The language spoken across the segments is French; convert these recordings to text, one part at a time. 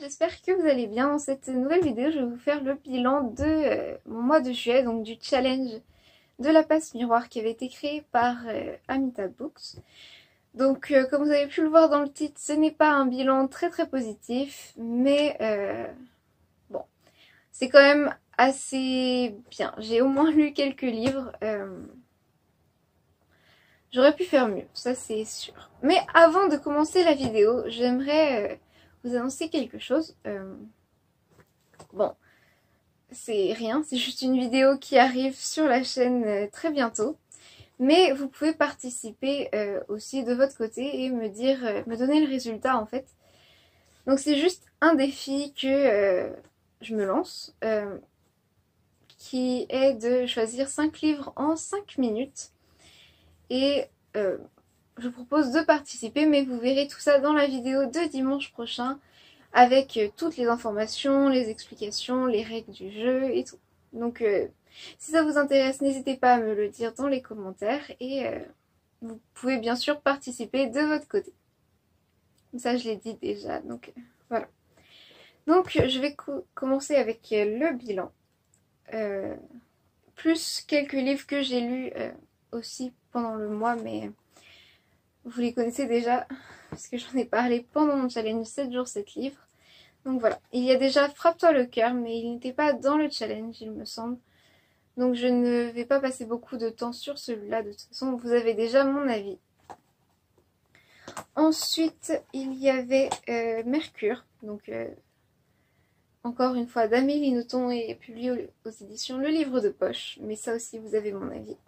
j'espère que vous allez bien. Dans cette nouvelle vidéo, je vais vous faire le bilan de mon mois de juillet, donc du challenge de la passe miroir qui avait été créé par Amita Books. Donc comme vous avez pu le voir dans le titre, ce n'est pas un bilan très positif, mais bon, c'est quand même assez bien. J'ai au moins lu quelques livres. J'aurais pu faire mieux, ça c'est sûr. Mais avant de commencer la vidéo, j'aimerais vous annoncer quelque chose. Bon, c'est rien, c'est juste une vidéo qui arrive sur la chaîne très bientôt. Mais vous pouvez participer aussi de votre côté et me dire, me donner le résultat en fait. Donc c'est juste un défi que je me lance, qui est de choisir 5 livres en 5 minutes. Et je vous propose de participer, mais vous verrez tout ça dans la vidéo de dimanche prochain avec toutes les informations, les explications, les règles du jeu et tout. Donc si ça vous intéresse, n'hésitez pas à me le dire dans les commentaires et vous pouvez bien sûr participer de votre côté. Ça je l'ai dit déjà, donc voilà. Donc je vais commencer avec le bilan. Plus quelques livres que j'ai lus aussi pendant le mois, mais vous les connaissez déjà parce que j'en ai parlé pendant mon challenge 7 jours 7 livres. Donc voilà, il y a déjà Frappe-toi le cœur, mais il n'était pas dans le challenge il me semble. Donc je ne vais pas passer beaucoup de temps sur celui-là, de toute façon vous avez déjà mon avis. Ensuite il y avait Mercure, donc encore une fois d'Amélie Nothomb et publié aux éditions Le Livre de Poche, mais ça aussi vous avez mon avis.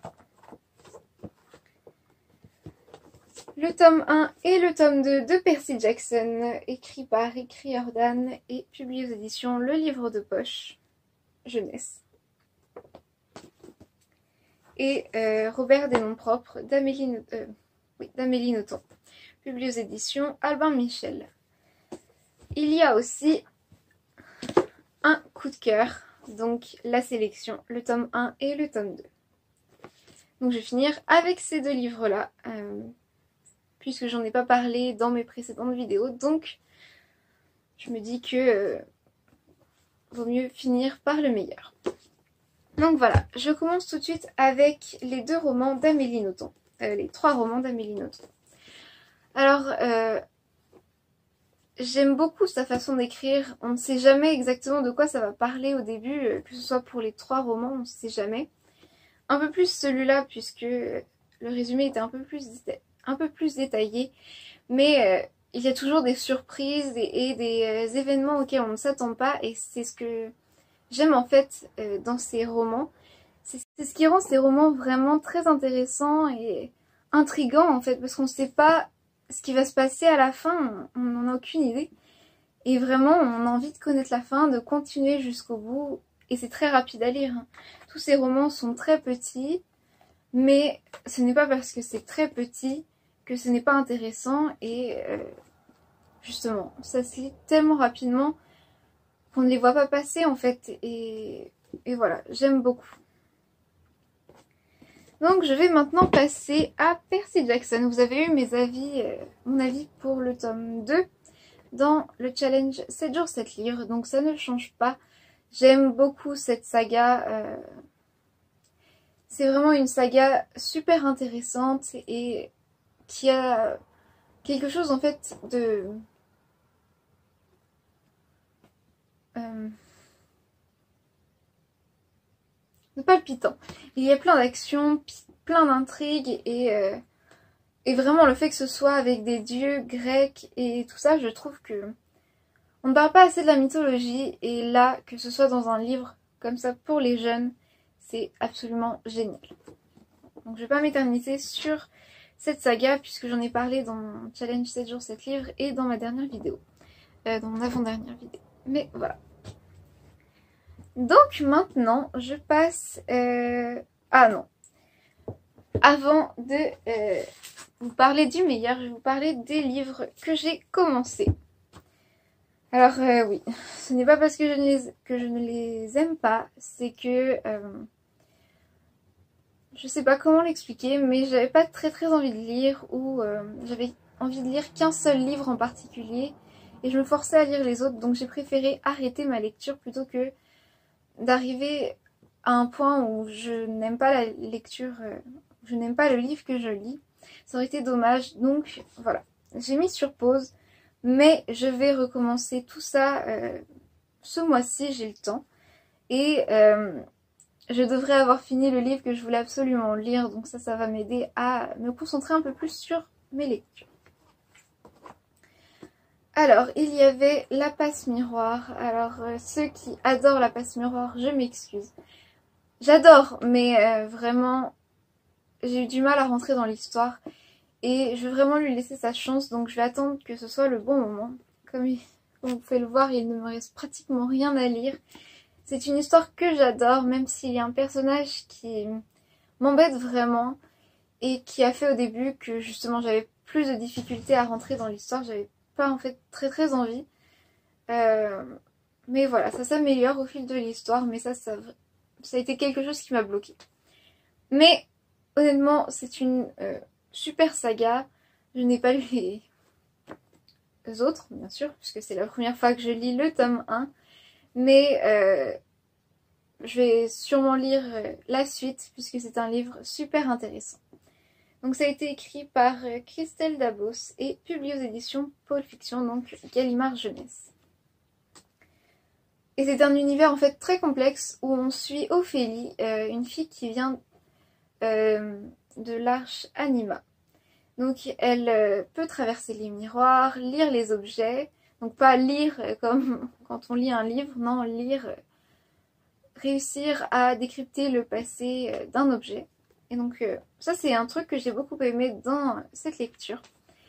Le tome 1 et le tome 2 de Percy Jackson, écrit par Rick Riordan et publié aux éditions Le Livre de Poche, jeunesse. Et Robert des noms propres d'Amélie Nothomb, publié aux éditions Albin Michel. Il y a aussi un coup de cœur, donc la sélection, le tome 1 et le tome 2. Donc je vais finir avec ces deux livres-là, puisque j'en ai pas parlé dans mes précédentes vidéos, donc je me dis que vaut mieux finir par le meilleur. Donc voilà, je commence tout de suite avec les deux romans d'Amélie Nothomb, les 3 romans d'Amélie Nothomb. Alors, j'aime beaucoup sa façon d'écrire, on ne sait jamais exactement de quoi ça va parler au début, que ce soit pour les 3 romans, on ne sait jamais. Un peu plus celui-là, puisque le résumé était un peu plus détaillé, mais il y a toujours des surprises et des événements auxquels on ne s'attend pas, et c'est ce que j'aime en fait dans ces romans. C'est ce qui rend ces romans vraiment très intéressants et intrigants en fait, parce qu'on ne sait pas ce qui va se passer à la fin, on n'en a aucune idée. Et vraiment, on a envie de connaître la fin, de continuer jusqu'au bout, et c'est très rapide à lire. Tous ces romans sont très petits, mais ce n'est pas parce que c'est très petit que ce n'est pas intéressant, et justement, ça se lit tellement rapidement qu'on ne les voit pas passer en fait, et voilà, j'aime beaucoup. Donc je vais maintenant passer à Percy Jackson. Vous avez eu mes avis, mon avis pour le tome 2 dans le challenge 7 jours 7 livres, donc ça ne change pas. J'aime beaucoup cette saga, c'est vraiment une saga super intéressante et qui a quelque chose en fait de palpitant. Il y a plein d'actions, plein d'intrigues et vraiment le fait que ce soit avec des dieux grecs et tout ça, je trouve que on ne parle pas assez de la mythologie, et là, que ce soit dans un livre comme ça pour les jeunes, c'est absolument génial. Donc je vais pas m'éterniser sur cette saga puisque j'en ai parlé dans mon challenge 7 jours 7 livres et dans ma dernière vidéo, dans mon avant-dernière vidéo. Mais voilà. Donc maintenant, je passe... Ah non. Avant de vous parler du meilleur, je vais vous parler des livres que j'ai commencé. Alors oui, ce n'est pas parce que je ne les aime pas, c'est que... je sais pas comment l'expliquer, mais j'avais pas très envie de lire, ou j'avais envie de lire qu'un seul livre en particulier. et je me forçais à lire les autres, donc j'ai préféré arrêter ma lecture plutôt que d'arriver à un point où je n'aime pas la lecture, je n'aime pas le livre que je lis. Ça aurait été dommage, donc voilà. J'ai mis sur pause, mais je vais recommencer tout ça ce mois-ci, j'ai le temps. Et je devrais avoir fini le livre que je voulais absolument lire, donc ça va m'aider à me concentrer un peu plus sur mes lectures. Alors, il y avait la passe miroir. Alors, ceux qui adorent la passe miroir, je m'excuse. J'adore, mais vraiment, j'ai eu du mal à rentrer dans l'histoire. Et je vais vraiment lui laisser sa chance, donc je vais attendre que ce soit le bon moment. Comme vous pouvez le voir, il ne me reste pratiquement rien à lire. C'est une histoire que j'adore, même s'il y a un personnage qui m'embête vraiment et qui a fait au début que justement j'avais plus de difficultés à rentrer dans l'histoire. J'avais pas en fait très envie. Mais voilà, ça s'améliore au fil de l'histoire, mais ça a été quelque chose qui m'a bloquée. Mais honnêtement, c'est une super saga. Je n'ai pas lu les autres, bien sûr, puisque c'est la première fois que je lis le tome 1. Mais je vais sûrement lire la suite, puisque c'est un livre super intéressant. Donc ça a été écrit par Christelle Dabos et publié aux éditions Pôle Fiction, donc Gallimard Jeunesse. Et c'est un univers en fait très complexe où on suit Ophélie, une fille qui vient de l'Arche Anima. Donc elle peut traverser les miroirs, lire les objets, donc pas lire comme quand on lit un livre, non, lire, réussir à décrypter le passé d'un objet. Et donc ça c'est un truc que j'ai beaucoup aimé dans cette lecture.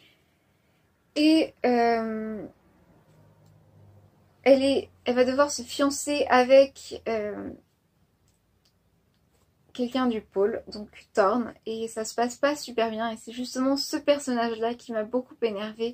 Et elle va devoir se fiancer avec quelqu'un du pôle, donc Thorn, et ça se passe pas super bien, et c'est justement ce personnage-là qui m'a beaucoup énervée.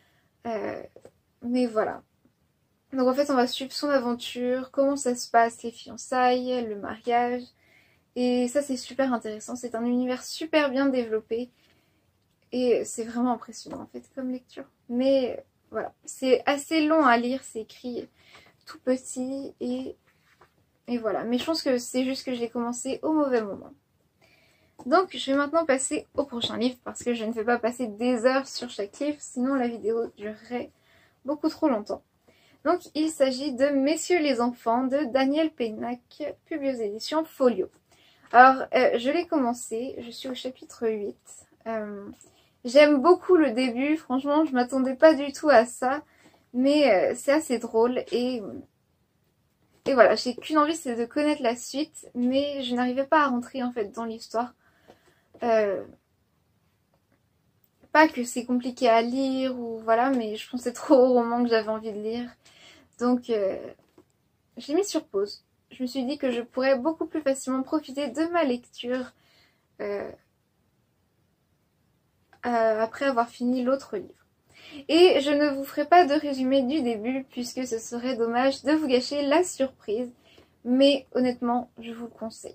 Mais voilà. Donc en fait on va suivre son aventure, comment ça se passe, les fiançailles, le mariage, et ça c'est super intéressant, c'est un univers super bien développé, et c'est vraiment impressionnant en fait comme lecture. Mais voilà, c'est assez long à lire, c'est écrit tout petit, et voilà. Mais je pense que c'est juste que j'ai commencé au mauvais moment. Donc je vais maintenant passer au prochain livre, parce que je ne vais pas passer des heures sur chaque livre, sinon la vidéo durerait beaucoup trop longtemps. Donc il s'agit de Messieurs les enfants de Daniel Pénac, publié aux éditions Folio. Alors je l'ai commencé, je suis au chapitre 8. J'aime beaucoup le début, franchement je m'attendais pas du tout à ça, mais c'est assez drôle et voilà, j'ai qu'une envie, c'est de connaître la suite, mais je n'arrivais pas à rentrer en fait dans l'histoire. Pas que c'est compliqué à lire ou voilà, mais je pensais trop au roman que j'avais envie de lire. Donc j'ai mis sur pause. Je me suis dit que je pourrais beaucoup plus facilement profiter de ma lecture après avoir fini l'autre livre. Et je ne vous ferai pas de résumé du début puisque ce serait dommage de vous gâcher la surprise. Mais honnêtement, je vous le conseille.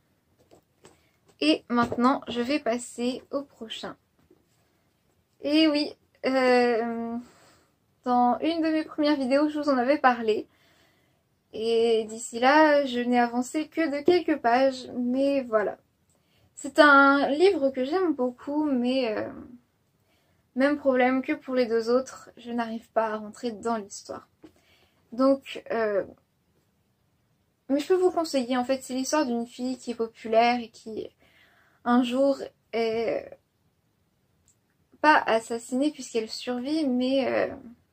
Et maintenant, je vais passer au prochain. Et oui, dans une de mes premières vidéos, je vous en avais parlé. Et d'ici là, je n'ai avancé que de quelques pages, mais voilà. C'est un livre que j'aime beaucoup, mais même problème que pour les deux autres, je n'arrive pas à rentrer dans l'histoire. Donc, mais je peux vous conseiller, en fait, c'est l'histoire d'une fille qui est populaire et qui, un jour, est pas assassinée puisqu'elle survit, mais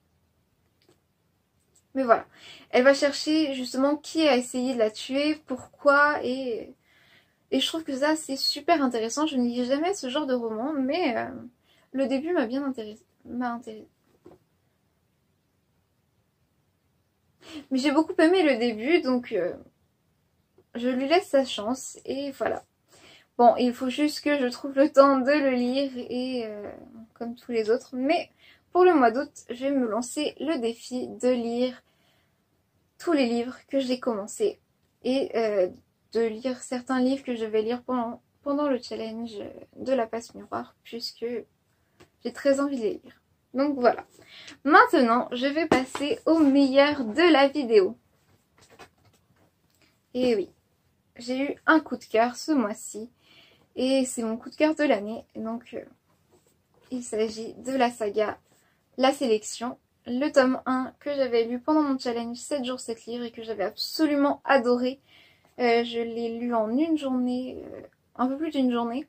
voilà. Elle va chercher justement qui a essayé de la tuer, pourquoi, et je trouve que ça, c'est super intéressant. Je ne lis jamais ce genre de roman, mais le début m'a bien intéressée. Mais j'ai beaucoup aimé le début, donc je lui laisse sa chance, et voilà. Bon, il faut juste que je trouve le temps de le lire, et comme tous les autres. Mais pour le mois d'août, je vais me lancer le défi de lire tous les livres que j'ai commencé. Et de lire certains livres que je vais lire pendant le challenge de la passe miroir, puisque j'ai très envie de les lire. Donc voilà. Maintenant, je vais passer au meilleur de la vidéo. Et oui, j'ai eu un coup de cœur ce mois-ci. Et c'est mon coup de cœur de l'année. Donc, il s'agit de la saga La Sélection. Le tome 1 que j'avais lu pendant mon challenge 7 jours 7 livres et que j'avais absolument adoré. Je l'ai lu en une journée, un peu plus d'une journée.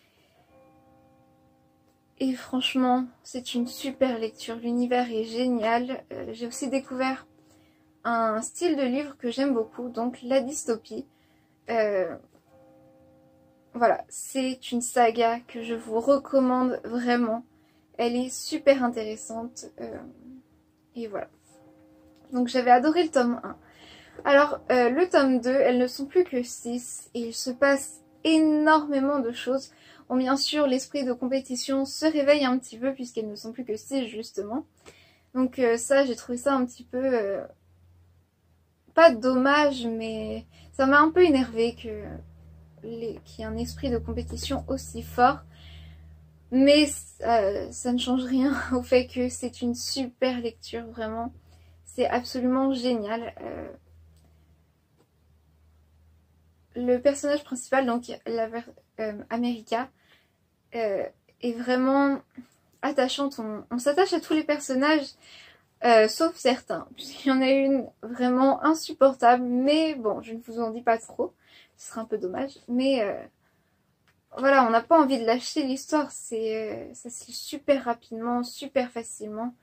Et franchement, c'est une super lecture. L'univers est génial. J'ai aussi découvert un style de livre que j'aime beaucoup, donc la dystopie. Voilà, c'est une saga que je vous recommande vraiment. Elle est super intéressante. Et voilà. Donc j'avais adoré le tome 1. Alors, le tome 2, elles ne sont plus que 6 et il se passe énormément de choses. Bon, bien sûr, l'esprit de compétition se réveille un petit peu puisqu'elles ne sont plus que 6 justement. Donc ça, j'ai trouvé ça un petit peu... pas dommage, mais ça m'a un peu énervé qu'il y ait un esprit de compétition aussi fort. Mais ça ne change rien au fait que c'est une super lecture, vraiment. C'est absolument génial. Le personnage principal, donc America, est vraiment attachante. On s'attache à tous les personnages, sauf certains, puisqu'il y en a une vraiment insupportable. Mais bon, je ne vous en dis pas trop, ce serait un peu dommage. Mais voilà, on n'a pas envie de lâcher l'histoire. Ça se lit super rapidement, super facilement.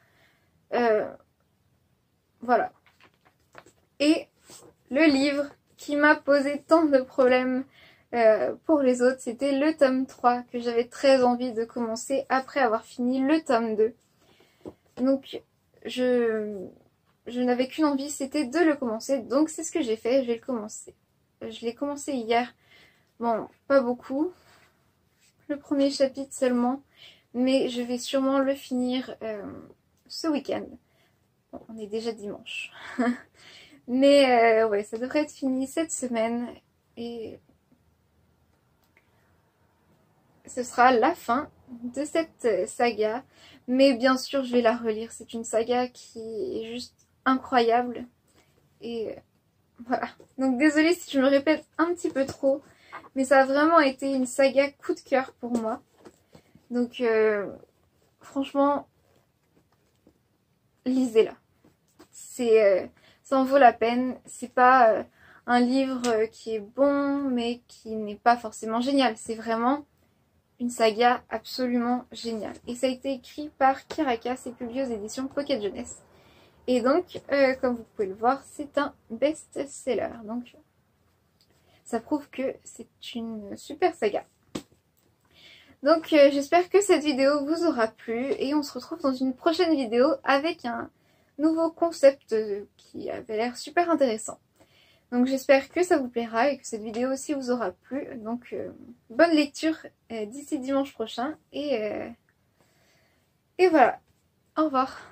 Voilà. Et le livre qui m'a posé tant de problèmes pour les autres, c'était le tome 3 que j'avais très envie de commencer après avoir fini le tome 2. Donc je n'avais qu'une envie, c'était de le commencer. Donc c'est ce que j'ai fait, je vais le commencer. Je l'ai commencé hier. Bon, pas beaucoup. Le premier chapitre seulement. Mais je vais sûrement le finir ce week-end. Bon, on est déjà dimanche. Mais ouais, ça devrait être fini cette semaine. Et ce sera la fin de cette saga. Mais bien sûr, je vais la relire. C'est une saga qui est juste incroyable. Et voilà. Donc désolée si je me répète un petit peu trop. Mais ça a vraiment été une saga coup de cœur pour moi. Donc franchement, lisez-la. Ça en vaut la peine. C'est pas un livre qui est bon mais qui n'est pas forcément génial. C'est vraiment une saga absolument géniale. Et ça a été écrit par Kirakas et publié aux éditions Pocket Jeunesse. Et donc, comme vous pouvez le voir, c'est un best-seller. Donc, ça prouve que c'est une super saga. Donc, j'espère que cette vidéo vous aura plu. Et on se retrouve dans une prochaine vidéo avec un nouveau concept qui avait l'air super intéressant. Donc j'espère que ça vous plaira et que cette vidéo aussi vous aura plu. Donc bonne lecture d'ici dimanche prochain. Et voilà. Au revoir.